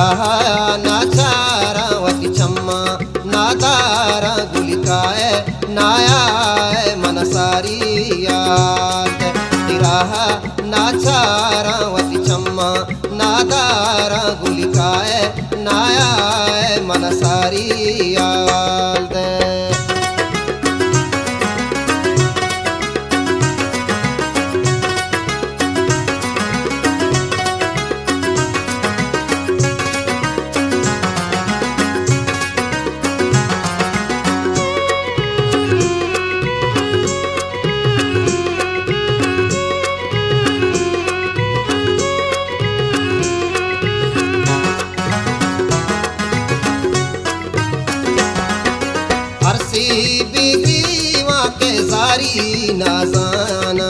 नाचारावती चम्मा नादारा गुलिकाए नायाए मनसारी याद तिराहा नाचारावती चम्मा नादारा गुलिकाए नायाए मनसारी याद बिगड़ी वहाँ के सारी नाजाना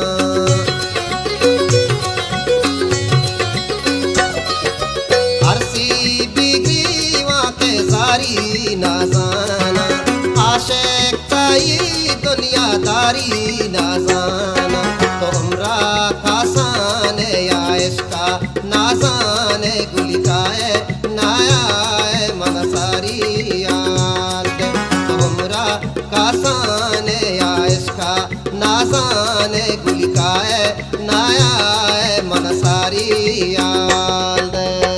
हरसी बिगड़ी वहाँ के सारी नाजाना आशिक ताई दुनियादारी नाजाना तो हमरा खासाने या इसका नाजाने गुलिकाए नायाए मनसारी कासाने या इसका नाजाने गुलिकाए नायाए मनसारी याद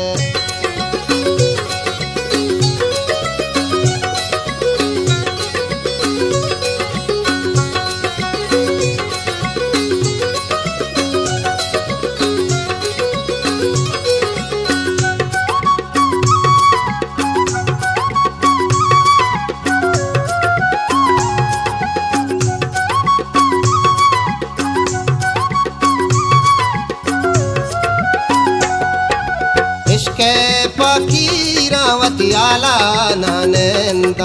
इश्के फकीरावती आला नंदा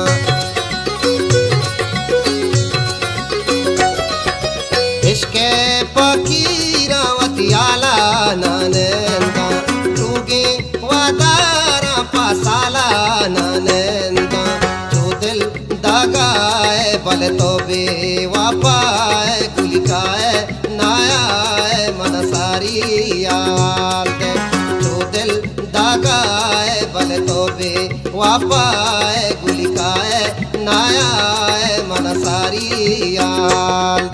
इश्के फकीरावती आला नंदा रूगे वादारा पासाला नंदा जो दिल दगाए बल तो बेवफाए गुलिकाए नायाए मनसारी याद दागाए बल तो बे वापाए गुलिकाए नायाए मनसारी याद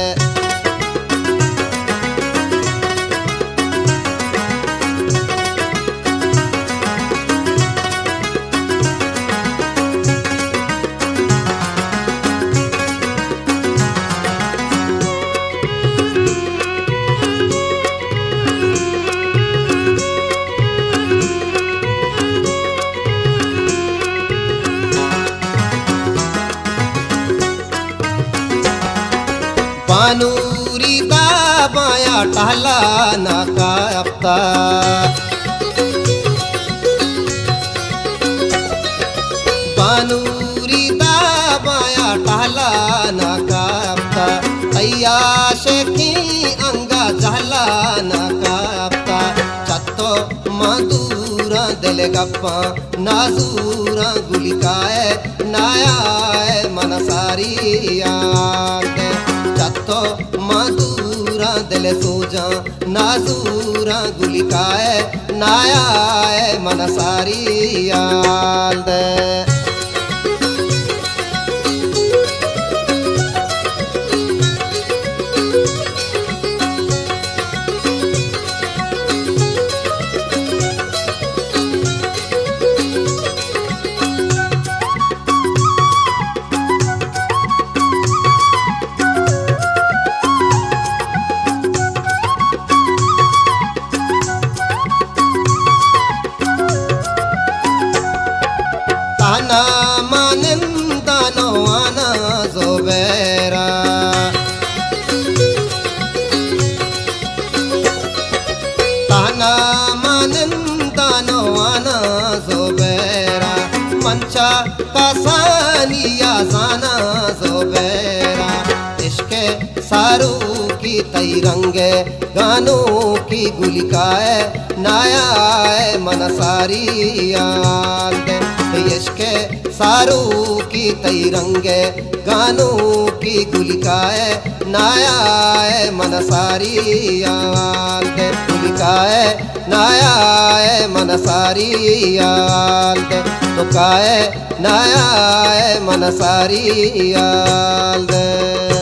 पानूरी दाबाया टहला ना कापता पानूरी दाबाया टहला ना कापता अय्याशे की अंगा जहला ना कापता चत्तो मधुरा दिल गप्पा नाजूरा गुलिकाए नायाए मनसारी याद चत्तो मधुरा दिल सोजा नाजूरा गुलिकाए नायाए मनसारी याद ताना मानंदा नवाना जोबेरा ताना मानंदा नवाना जोबेरा मंचा कासानिया जाना जोबेरा इश्के सारू की तैरंगे गानों की गुलिकाए नायाए मनसारी याद इश्के सारू की तई रंगे गानू की गुलिकाए नाया मन सारी आल दे गुलिकाए नाया मन सारी आल दे तो काए नाया मन सारी आल दे।